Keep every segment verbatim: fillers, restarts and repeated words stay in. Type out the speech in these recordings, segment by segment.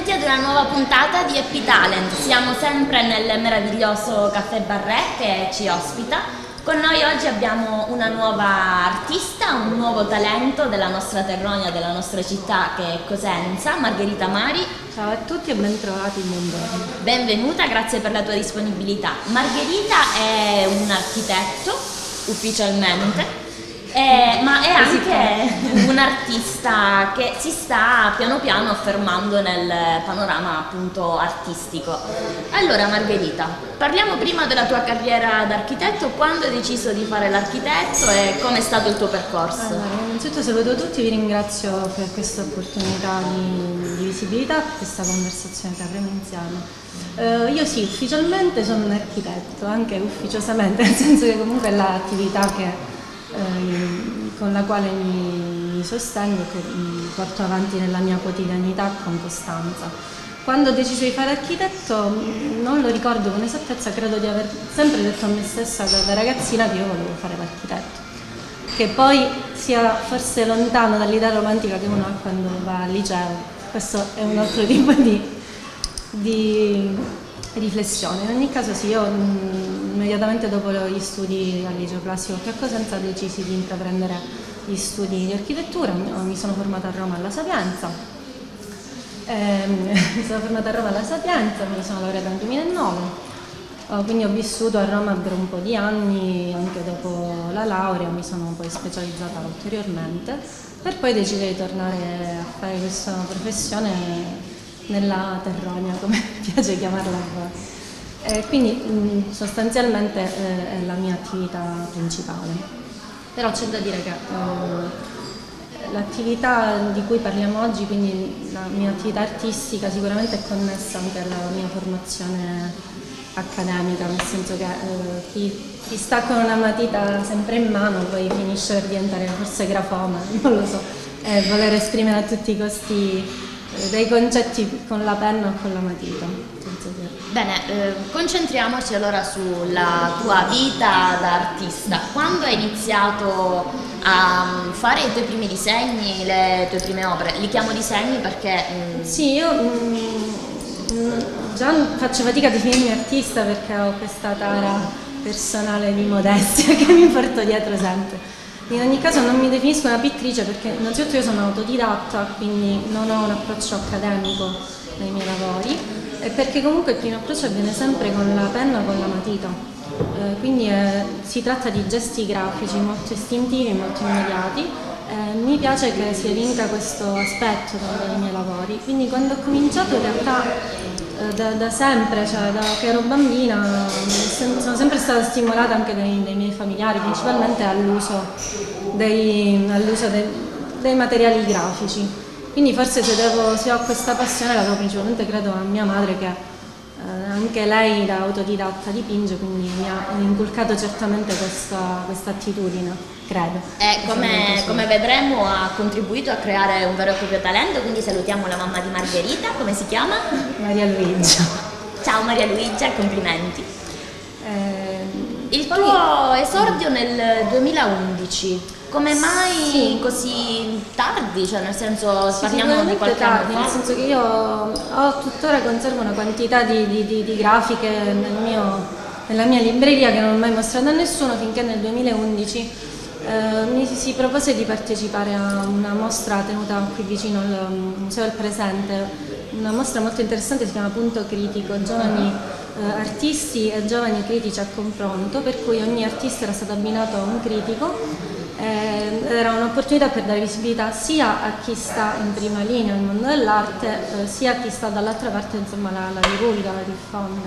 benvenuti ad una nuova puntata di Happy Talent. Siamo sempre nel meraviglioso Caffè Barré che ci ospita. Con noi oggi abbiamo una nuova artista, un nuovo talento della nostra Terronia, della nostra città che è Cosenza, Margherita Mari. Ciao a tutti e ben trovati in Buongiorno. Benvenuta, grazie per la tua disponibilità. Margherita è un architetto, ufficialmente. Eh, ma è anche un artista che si sta piano piano affermando nel panorama appunto artistico. Allora Margherita, parliamo prima della tua carriera d'architetto. Quando hai deciso di fare l'architetto e com'è stato il tuo percorso? Allora, innanzitutto saluto tutti, vi ringrazio per questa opportunità di, di visibilità, per questa conversazione che avremo insieme. Uh, io sì, ufficialmente sono un architetto, anche ufficiosamente, nel senso che comunque è l'attività che Eh, con la quale mi, mi sostengo, che mi porto avanti nella mia quotidianità con costanza. Quando ho deciso di fare architetto non lo ricordo con esattezza, credo di aver sempre detto a me stessa da, da ragazzina che io volevo fare l'architetto, che poi sia forse lontano dall'idea romantica che uno ha quando va al liceo, questo è un altro tipo di, di riflessione. In ogni caso sì, io mh, immediatamente dopo gli studi al liceo classico qui a Cosenza decisi di intraprendere gli studi di architettura. Mi sono formata a Roma alla Sapienza, eh, mi sono formata a Roma alla Sapienza, mi sono laureata nel duemilanove, oh, quindi ho vissuto a Roma per un po' di anni, anche dopo la laurea mi sono poi specializzata ulteriormente per poi decidere di tornare a fare questa professione nella Terronia, come piace chiamarla a voi. Eh, quindi mh, sostanzialmente eh, è la mia attività principale. Però c'è da dire che eh, l'attività di cui parliamo oggi, quindi la mia attività artistica, sicuramente è connessa anche alla mia formazione accademica, nel senso che eh, chi, chi sta con una matita sempre in mano poi finisce per diventare forse grafoma, non lo so, e voler esprimere a tutti i costi dei concetti con la penna o con la matita. Bene, eh, concentriamoci allora sulla tua vita da artista. Quando hai iniziato a fare i tuoi primi disegni, le tue prime opere? Li chiamo disegni perché... Mm... Sì, io mm, già faccio fatica a definirmi artista perché ho questa tara personale di modestia che mi porto dietro sempre. In ogni caso non mi definisco una pittrice perché innanzitutto io sono autodidatta, quindi non ho un approccio accademico nei miei lavori, e perché comunque il primo approccio avviene sempre con la penna o con la matita, eh, quindi eh, si tratta di gesti grafici molto istintivi, molto immediati. Eh, mi piace che si evinca questo aspetto dai miei lavori, quindi quando ho cominciato in realtà eh, da, da sempre, cioè da che ero bambina, sono sempre stata stimolata anche dai, dai miei familiari, principalmente all'uso dei, all'uso dei, dei materiali grafici. Quindi forse se, devo, se ho questa passione la devo principalmente, credo, a mia madre che eh, anche lei da autodidatta dipinge, quindi mi ha inculcato certamente questa, questa attitudine, credo. E come, come vedremo ha contribuito a creare un vero e proprio talento, quindi salutiamo la mamma di Margherita, come si chiama? Maria Luigia. Ciao Maria Luigia, complimenti. Eh, Il poi... tuo esordio nel duemilaundici. Come mai sì. così tardi? Cioè nel senso sì, parliamo di qualche tardi, anno fa? nel senso che io ho tuttora conservo una quantità di, di, di, di grafiche nel mio, nella mia libreria che non ho mai mostrato a nessuno, finché nel duemilaundici eh, mi si propose di partecipare a una mostra tenuta qui vicino al Museo del Presente, una mostra molto interessante, si chiama Punto Critico, giovani eh, artisti e giovani critici a confronto, per cui ogni artista era stato abbinato a un critico. Eh, era un'opportunità per dare visibilità sia a chi sta in prima linea nel mondo dell'arte, eh, sia a chi sta dall'altra parte, insomma, la, la divulga, la diffonde.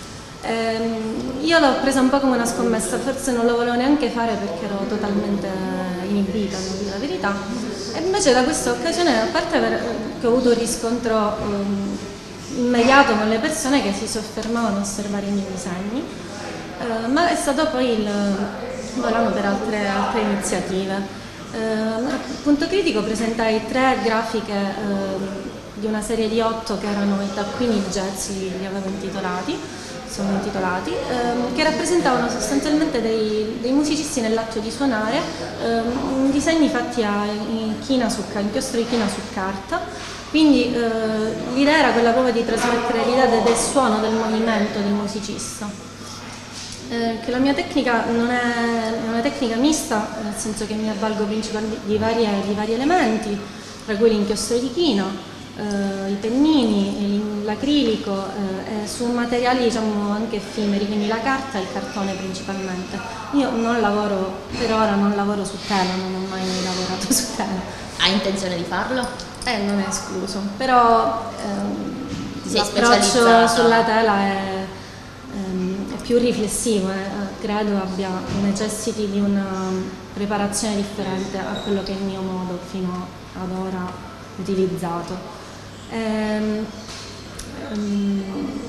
Eh, io l'ho presa un po' come una scommessa, forse non lo volevo neanche fare perché ero totalmente inibita, devo dire la verità, e invece da questa occasione, a parte aver, che ho avuto un riscontro um, immediato con le persone che si soffermavano a osservare i miei disegni, eh, ma è stato poi il volano per altre, altre iniziative. Eh, a Punto Critico presentai tre grafiche eh, di una serie di otto che erano i taccuini jazz, li avevo intitolati, sono intitolati, ehm, che rappresentavano sostanzialmente dei, dei musicisti nell'atto di suonare, ehm, disegni fatti a in china su, inchiostro di china su carta, quindi eh, li l'idea era quella proprio di trasmettere l'idea del, del suono, del movimento del musicista. Eh, che la mia tecnica non è, è una tecnica mista, nel senso che mi avvalgo principalmente di, varie, di vari elementi, tra cui l'inchiostro di china, eh, i pennini, l'acrilico, eh, su materiali diciamo anche effimeri, quindi la carta e il cartone principalmente. Io non lavoro, per ora non lavoro su tela, non ho mai lavorato su tela. Hai intenzione di farlo? Eh, non è escluso, però ehm, l'approccio sulla tela è, ehm, è più riflessivo, eh. Credo abbia necessiti di una preparazione differente a quello che è il mio modo fino ad ora utilizzato. Ehm, ehm,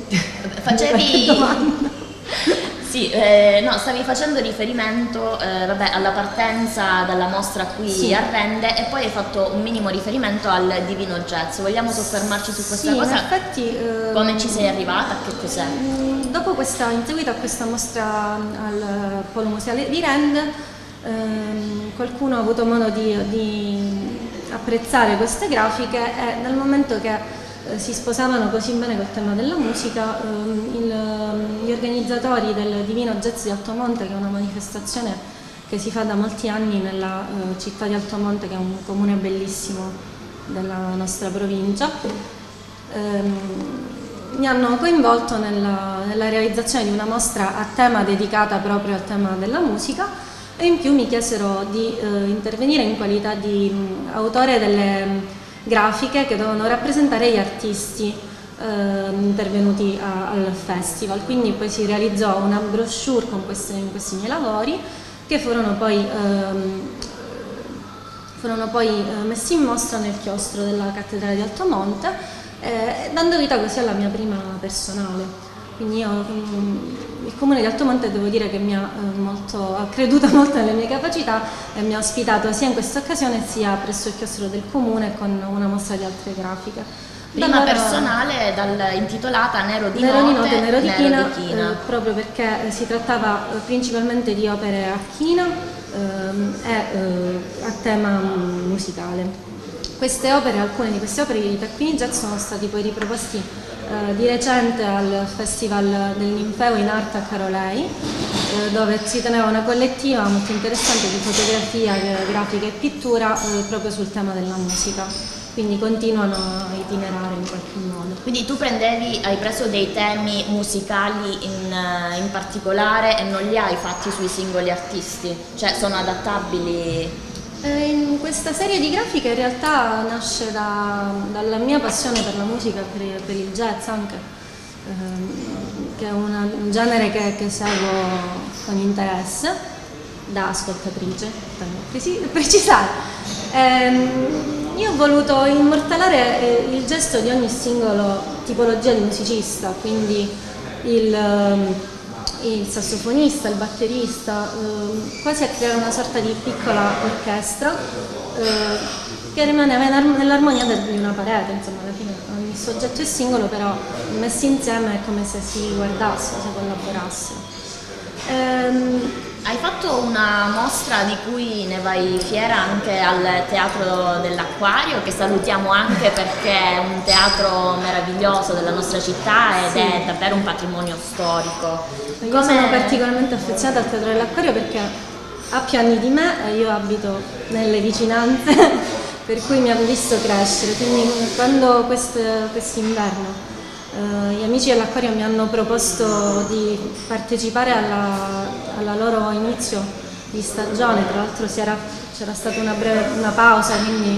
Facevi... Sì, eh, no, stavi facendo riferimento eh, vabbè, alla partenza dalla mostra qui sì. a Rende e poi hai fatto un minimo riferimento al Divino Jazz. Vogliamo soffermarci su questa sì, cosa? In effetti, eh, come ci sei arrivata? Che cos'è? Dopo questa, in seguito a questa mostra al Polo Museale di Rende, ehm, qualcuno ha avuto modo di, di apprezzare queste grafiche e nel momento che si sposavano così bene col tema della musica, ehm, il, gli organizzatori del Divino Jazz di Altomonte, che è una manifestazione che si fa da molti anni nella eh, città di Altomonte, che è un comune bellissimo della nostra provincia, ehm, mi hanno coinvolto nella, nella realizzazione di una mostra a tema dedicata proprio al tema della musica e in più mi chiesero di eh, intervenire in qualità di mh, autore delle grafiche che dovevano rappresentare gli artisti eh, intervenuti a, al festival, quindi poi si realizzò una brochure con questi, questi miei lavori che furono poi, ehm, furono poi eh, messi in mostra nel chiostro della cattedrale di Altomonte, eh, dando vita così alla mia prima personale. Quindi io, il comune di Altomonte devo dire che mi ha, eh, molto, ha creduto molto nelle mie capacità e mi ha ospitato sia in questa occasione sia presso il chiostro del comune con una mostra di altre grafiche. Prima allora, personale dal, intitolata Nero di Nero Notte, di Notte, Nero di Nero China, di China. Eh, proprio perché si trattava eh, principalmente di opere a china ehm, e eh, a tema musicale. Queste opere, alcune di queste opere di Taccuini Jazz sono stati poi riproposti eh, di recente al Festival del Ninfeo in arte a Carolei, eh, dove si teneva una collettiva molto interessante di fotografia, grafica e pittura eh, proprio sul tema della musica. Quindi continuano a itinerare in qualche modo. Quindi tu prendevi, hai preso dei temi musicali in, in particolare e non li hai fatti sui singoli artisti? Cioè sono adattabili? In questa serie di grafiche in realtà nasce da, dalla mia passione per la musica, per, per il jazz anche, ehm, che è una, un genere che, che seguo con interesse, da ascoltatrice, per precisare. Ehm, io ho voluto immortalare eh, il gesto di ogni singolo tipologia di musicista, quindi il... il sassofonista, il batterista, eh, quasi a creare una sorta di piccola orchestra eh, che rimaneva nell'armonia di una parete, insomma alla fine ogni soggetto è singolo, però messi insieme è come se si guardassero, si collaborassero. Ehm, Hai fatto una mostra di cui ne vai fiera anche al Teatro dell'Acquario, che salutiamo anche perché è un teatro meraviglioso della nostra città ed sì. È davvero un patrimonio storico. Io Come... sono particolarmente affezionata al Teatro dell'Acquario perché ha più anni di me e io abito nelle vicinanze, per cui mi hanno visto crescere, quindi quando quest'inverno Uh, gli amici dell'Acquario mi hanno proposto di partecipare alla, alla loro inizio di stagione, tra l'altro c'era stata una breve una pausa, quindi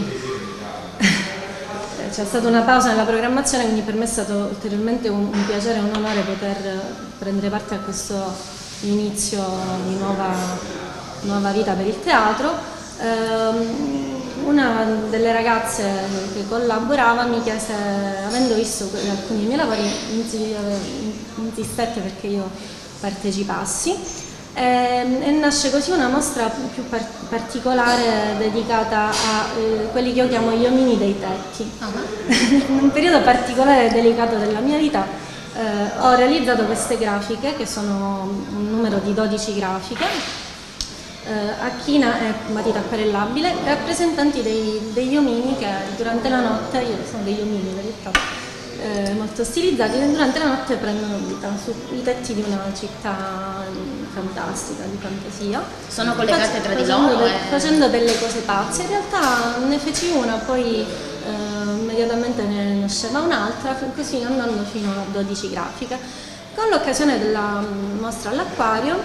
c'è stata una pausa nella programmazione, quindi per me è stato ulteriormente un, un piacere e un onore poter prendere parte a questo inizio di nuova, nuova vita per il teatro. Uh, Una delle ragazze che collaborava mi chiese, avendo visto alcuni dei miei lavori, insistette perché io partecipassi e, e nasce così una mostra più par particolare dedicata a eh, quelli che io chiamo gli omini dei tetti. Uh-huh. In un periodo particolare e delicato della mia vita eh, ho realizzato queste grafiche, che sono un numero di dodici grafiche, Uh, a china e matita acquarellabile, rappresentanti dei, degli omini che durante la notte, io sono degli omini in realtà, eh, molto stilizzati, e durante la notte prendono vita sui tetti di una città fantastica, di fantasia. Sono collegate tra di facendo, loro? de- e... facendo delle cose pazze. In realtà ne feci una, poi eh, immediatamente ne nasceva un'altra, così andando fino a dodici grafiche. Con l'occasione della mostra all'Acquario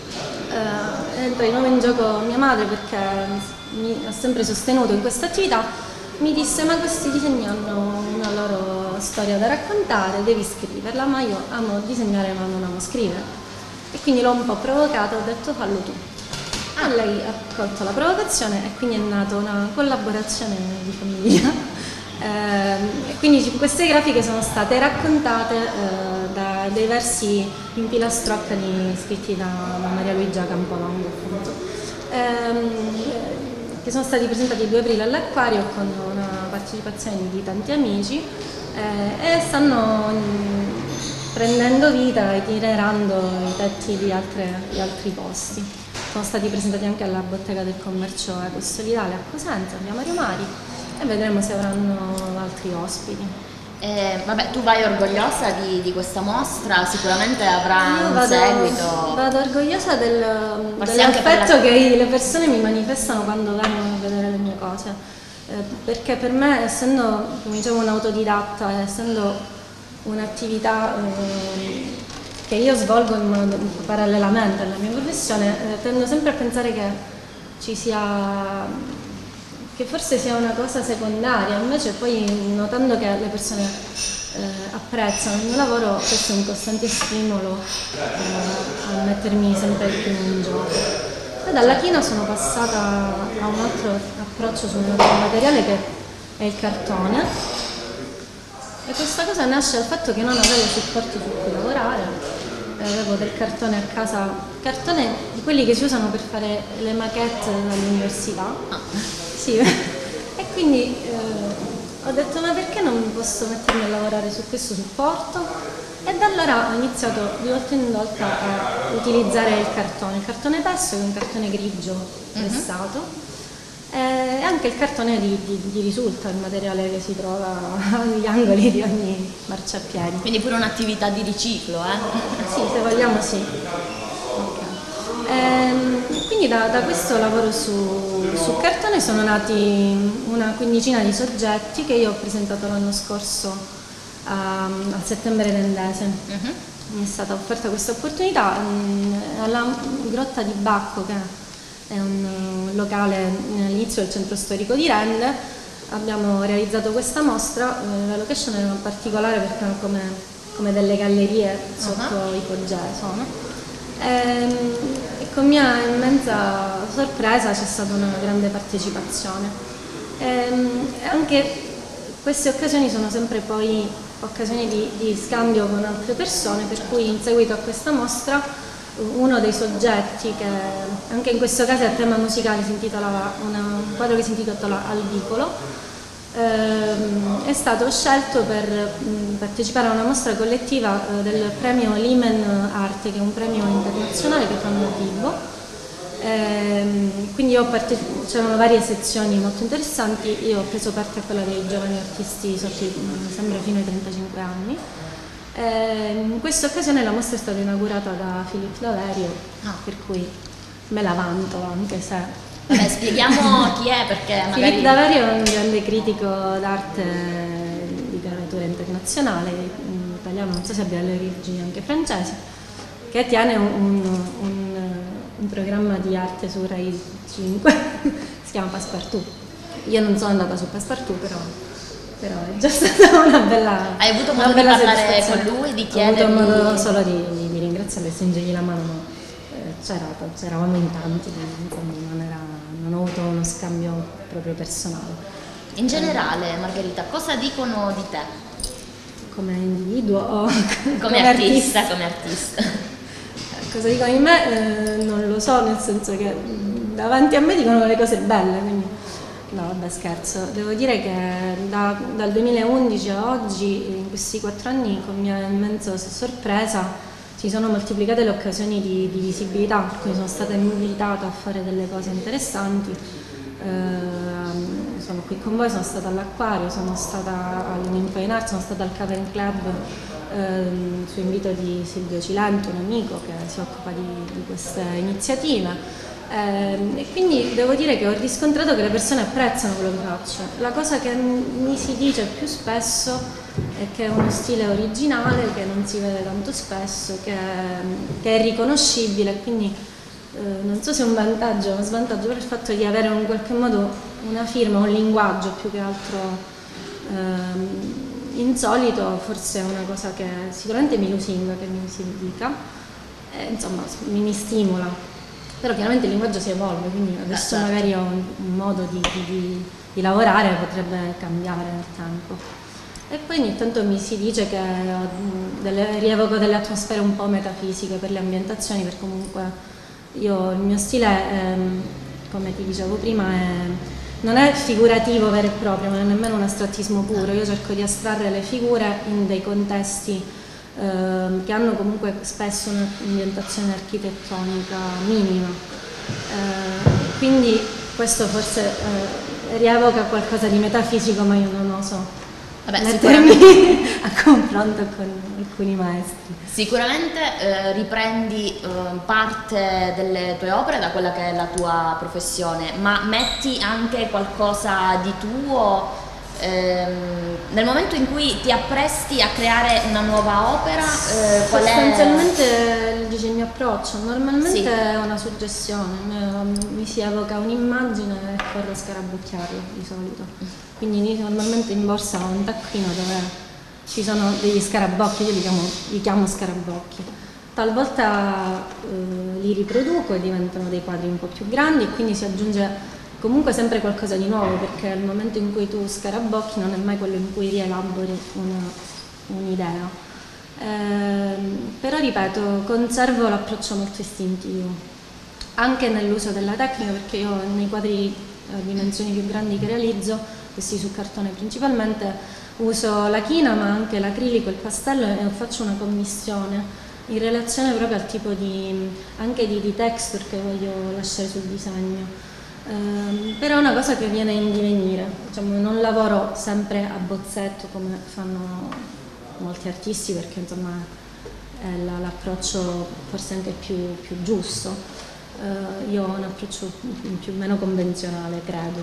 eh, entra di nuovo in gioco mia madre, perché mi ha sempre sostenuto in questa attività. Mi disse: ma questi disegni hanno una loro storia da raccontare, devi scriverla. Ma io amo disegnare ma non amo scrivere, e quindi l'ho un po' provocata, ho detto fallo tu. Ah, lei ha colto la provocazione e quindi è nata una collaborazione di famiglia. Eh, e quindi queste grafiche sono state raccontate eh, da dei versi in pilastrocca scritti da, da Maria Luigia Campolongo, appunto. Eh, che sono stati presentati il due aprile all'Acquario con una partecipazione di tanti amici eh, e stanno mh, prendendo vita, itinerando i tetti di, altre, di altri posti. Sono stati presentati anche alla Bottega del Commercio Ecosolidale a Cosenza, via Mario Mari, e vedremo se avranno altri ospiti. Eh, vabbè, tu vai orgogliosa di, di questa mostra, sicuramente avrà Io un vado, seguito. Vado orgogliosa del, Forse anche dell'affetto per la- che le persone mi manifestano quando vengono a vedere le mie cose, eh, perché per me, essendo, come dicevo, un autodidatta, essendo un'attività eh, che io svolgo in modo, parallelamente alla mia professione, eh, tendo sempre a pensare che ci sia che forse sia una cosa secondaria, invece poi notando che le persone eh, apprezzano il mio lavoro, questo è un costante stimolo eh, a mettermi sempre più in gioco. Poi dalla china sono passata a un altro approccio su un altro materiale che è il cartone, e questa cosa nasce dal fatto che non avevo supporti su cui lavorare, avevo del cartone a casa, cartone di quelli che si usano per fare le maquette all'università. Ah. Sì, e quindi eh, ho detto: ma perché non posso mettermi a lavorare su questo supporto? E da allora ho iniziato di volta in volta a utilizzare il cartone, il cartone pesso, che è un cartone grigio pressato, uh-huh. E anche il cartone di, di, di risulta, il materiale che si trova agli angoli di ogni marciapiede. Quindi pure un'attività di riciclo, eh? Sì, se vogliamo sì. Okay. Ehm, quindi da, da questo lavoro su, su cartone sono nati una quindicina di soggetti che io ho presentato l'anno scorso a, a Settembre Tendese. Uh-huh. Mi è stata offerta questa opportunità um, alla Grotta di Bacco, che è un uh, locale all'inizio del centro storico di Rende. Abbiamo realizzato questa mostra, uh, la location era particolare perché erano come, come delle gallerie sotto uh-huh. ipogee sono. E con mia immensa sorpresa c'è stata una grande partecipazione. E anche queste occasioni sono sempre poi occasioni di, di scambio con altre persone, per cui in seguito a questa mostra uno dei soggetti, che anche in questo caso è a tema musicale, si intitolava una, un quadro che si intitola Al vicolo, è stato scelto per mh, partecipare a una mostra collettiva eh, del premio Limen Arte, che è un premio internazionale che fanno a Vibo. Ehm, quindi io parte- c'erano varie sezioni molto interessanti, io ho preso parte a quella dei giovani artisti sotto i, mi sembra fino ai trentacinque anni. Ehm, in questa occasione la mostra è stata inaugurata da Filippo Daverio, ah. per cui me la vanto, anche se... Vabbè, spieghiamo chi è, perché magari... Filippo Daverio è un grande critico d'arte di letteratura internazionale, in italiano, non so se abbia le origini anche francesi, che tiene un, un, un programma di arte su Rai cinque, si chiama Passepartout. Io non sono andata su Passepartout, però, però è già stata una bella... Hai avuto modo di parlare con lui, di chiedergli? Ho avuto modo solo di, di, di ringraziarlo e stringergli la mano, ma c'era, c'eravamo in tanti, quindi non, era, non ho avuto uno scambio proprio personale. In generale, Margherita, cosa dicono di te? Come individuo o come, come artista, artista? Come artista. Cosa dicono di me? Eh, non lo so, nel senso che davanti a me dicono le cose belle, quindi no, vabbè, scherzo. Devo dire che da, dal duemilaundici a oggi, in questi quattro anni, con mia immensa sorpresa, si sono moltiplicate le occasioni di, di visibilità, per cui sono stata invitata a fare delle cose interessanti. Eh, sono qui con voi, sono stata all'Acquario, sono stata all'Info Art, sono stata al Cavern Club ehm, su invito di Silvio Cilento, un amico che si occupa di, di queste iniziative. Eh, e quindi devo dire che ho riscontrato che le persone apprezzano quello che faccio. La cosa che mi si dice più spesso è che è uno stile originale, che non si vede tanto spesso, che, che è riconoscibile, quindi eh, non so se è un vantaggio o uno svantaggio, per il fatto di avere in qualche modo una firma, un linguaggio più che altro eh, insolito, forse è una cosa che sicuramente mi lusinga che mi si dica, eh, insomma mi, mi stimola. Però chiaramente il linguaggio si evolve, quindi adesso certo. magari ho un, un modo di, di, di lavorare, potrebbe cambiare nel tempo. E poi ogni tanto mi si dice che delle, rievoco delle atmosfere un po' metafisiche per le ambientazioni, perché comunque io, il mio stile, è, come ti dicevo prima, è, non è figurativo vero e proprio, non è nemmeno un astrattismo puro. Io cerco di astrarre le figure in dei contesti che hanno comunque spesso un'ambientazione architettonica minima, eh, quindi questo forse eh, rievoca qualcosa di metafisico, ma io non oso Vabbè, mettermi a confronto con alcuni maestri. Sicuramente eh, riprendi eh, parte delle tue opere da quella che è la tua professione, ma metti anche qualcosa di tuo nel momento in cui ti appresti a creare una nuova opera. Eh, qual sostanzialmente è... dice il mio approccio, normalmente sì. È una suggestione, mi si evoca un'immagine e corro a scarabocchiarla di solito, quindi normalmente in borsa ho un taccuino dove ci sono degli scarabocchi, io li chiamo, li chiamo scarabocchi, talvolta eh, li riproduco e diventano dei quadri un po' più grandi e quindi si aggiunge comunque sempre qualcosa di nuovo, perché il momento in cui tu scarabocchi non è mai quello in cui rielabori un'idea. Eh, però ripeto, conservo l'approccio molto istintivo, anche nell'uso della tecnica, perché io nei quadri a dimensioni più grandi che realizzo, questi su cartone principalmente, uso la china ma anche l'acrilico e il pastello e faccio una commissione in relazione proprio al tipo di, anche di, di texture che voglio lasciare sul disegno. Uh, però è una cosa che viene in divenire, diciamo, non lavoro sempre a bozzetto come fanno molti artisti, perché insomma è l'approccio forse anche più, più giusto. Uh, io ho un approccio più o meno convenzionale, credo.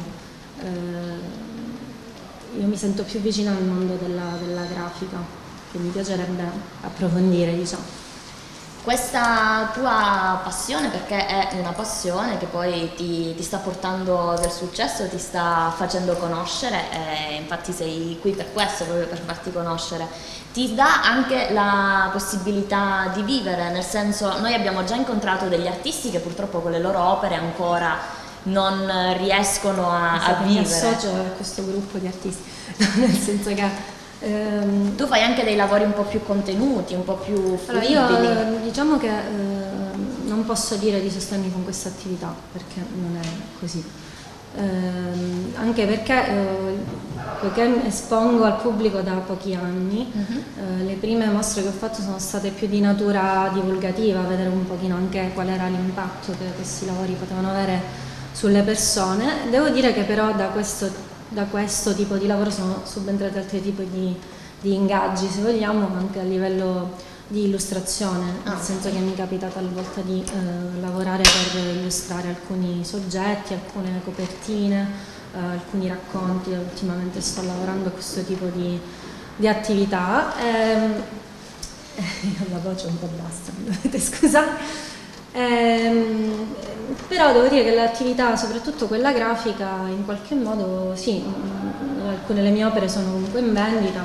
Uh, io mi sento più vicina al mondo della, della grafica, che mi piacerebbe approfondire, diciamo. Questa tua passione, perché è una passione che poi ti, ti sta portando del successo, ti sta facendo conoscere, e infatti sei qui per questo, proprio per farti conoscere, ti dà anche la possibilità di vivere, nel senso, noi abbiamo già incontrato degli artisti che purtroppo con le loro opere ancora non riescono a, a vivere. Mi associo a questo gruppo di artisti, nel senso che Ehm, tu fai anche dei lavori un po' più contenuti, un po' più fruibili. Allora io diciamo che eh, non posso dire di sostenermi con questa attività, perché non è così. Eh, anche perché eh, poiché espongo al pubblico da pochi anni, uh-huh. eh, le prime mostre che ho fatto sono state più di natura divulgativa, vedere un pochino anche qual era l'impatto che questi lavori potevano avere sulle persone. Devo dire che però da questo Da questo tipo di lavoro sono subentrati altri tipi di, di ingaggi, se vogliamo, anche a livello di illustrazione, nel senso che mi capita talvolta di eh, lavorare per illustrare alcuni soggetti, alcune copertine, eh, alcuni racconti. Ultimamente sto lavorando a questo tipo di, di attività. Ehm, eh, la voce un po' bassa, mi dovete scusare. Ehm, però devo dire che l'attività, soprattutto quella grafica, in qualche modo sì, alcune delle mie opere sono comunque in vendita,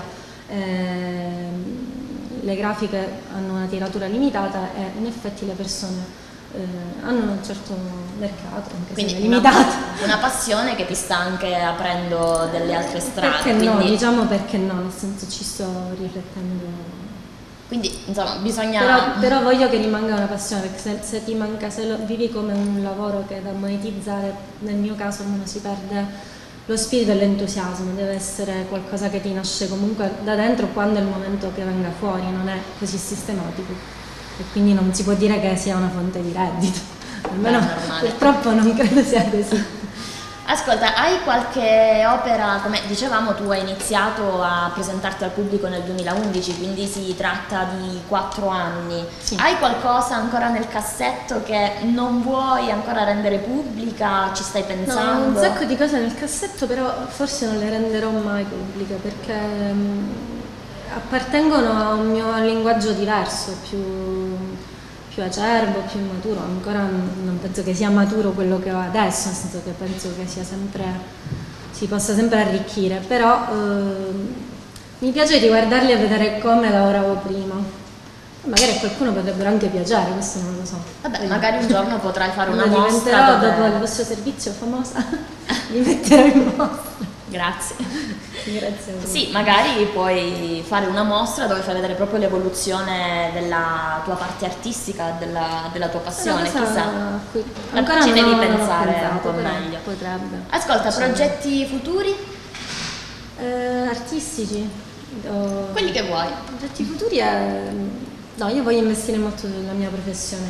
ehm, le grafiche hanno una tiratura limitata e in effetti le persone eh, hanno un certo mercato, anche quindi se è limitato. Una, una passione che ti sta anche aprendo delle altre strade. Perché quindi... no, diciamo perché no, nel senso ci sto riflettendo. Quindi insomma bisogna... Però, però voglio che rimanga una passione, perché se, se ti manca, se lo vivi come un lavoro che è da monetizzare, nel mio caso almeno si perde lo spirito e l'entusiasmo, deve essere qualcosa che ti nasce comunque da dentro quando è il momento che venga fuori, non è così sistematico e quindi non si può dire che sia una fonte di reddito, almeno purtroppo non credo sia così. Ascolta, hai qualche opera, come dicevamo tu hai iniziato a presentarti al pubblico nel duemilaundici, quindi si tratta di quattro anni. Sì. Hai qualcosa ancora nel cassetto che non vuoi ancora rendere pubblica? Ci stai pensando? No, un sacco di cose nel cassetto, però forse non le renderò mai pubbliche perché mh, appartengono a un mio linguaggio diverso, più, più acerbo, più maturo. Ancora non penso che sia maturo quello che ho adesso, nel senso che penso che sia sempre, si possa sempre arricchire, però ehm, mi piace riguardarli e vedere come lavoravo prima. Magari a qualcuno potrebbero anche piacere, questo non lo so. Vabbè, Vedi. magari un giorno potrai fare una Quando mostra diventerò dove... dopo il vostro servizio famosa, li metterò in mostra. Grazie. Grazie a voi. Sì, magari puoi fare una mostra dove fai vedere proprio l'evoluzione della tua parte artistica, della, della tua passione, Una cosa chissà. a cui Ma ancora ci non devi ho- non ho pensare pensato, un po' però meglio. Potrebbe. Ascolta, Sì. progetti futuri? Eh, artistici? O- Quelli che vuoi. Progetti futuri è... No, io voglio investire molto nella mia professione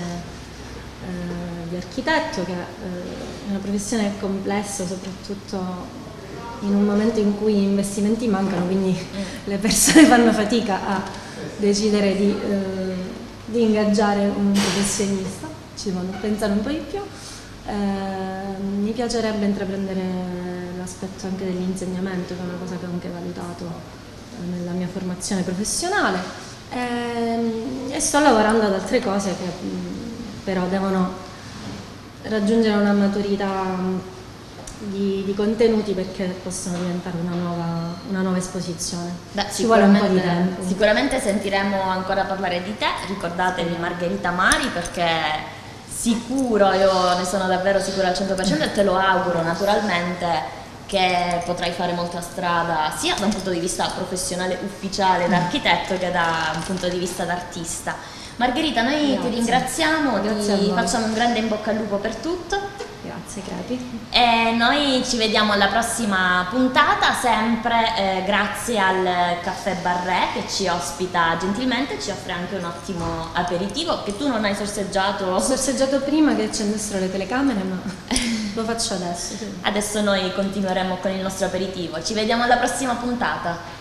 eh, di architetto, che eh, è una professione complessa, soprattutto in un momento in cui gli investimenti mancano, quindi le persone fanno fatica a decidere di, eh, di ingaggiare un professionista, ci devono pensare un po' di più. Eh, mi piacerebbe intraprendere l'aspetto anche dell'insegnamento, che è una cosa che ho anche valutato eh, nella mia formazione professionale. E, e sto lavorando ad altre cose che mh, però devono raggiungere una maturità mh, di, di contenuti perché possono diventare una nuova, una nuova esposizione. Beh, Ci vuole un po' di sicuramente- tempo. Sicuramente sentiremo ancora parlare di te, ricordatevi Margherita Mari perché sicuro, io ne sono davvero sicura al cento per cento e te lo auguro naturalmente che potrai fare molta strada sia da un punto di vista professionale ufficiale da architetto che da un punto di vista d'artista. Margherita, noi Grazie. ti ringraziamo, Grazie a ti voi. facciamo un grande in bocca al lupo per tutto. Grazie, Crepi. E noi ci vediamo alla prossima puntata, sempre eh, grazie al Caffè Barré che ci ospita gentilmente, ci offre anche un ottimo aperitivo che tu non hai sorseggiato. Ho sorseggiato prima che accendessero le telecamere, ma lo faccio adesso. Sì. Adesso noi continueremo con il nostro aperitivo. Ci vediamo alla prossima puntata.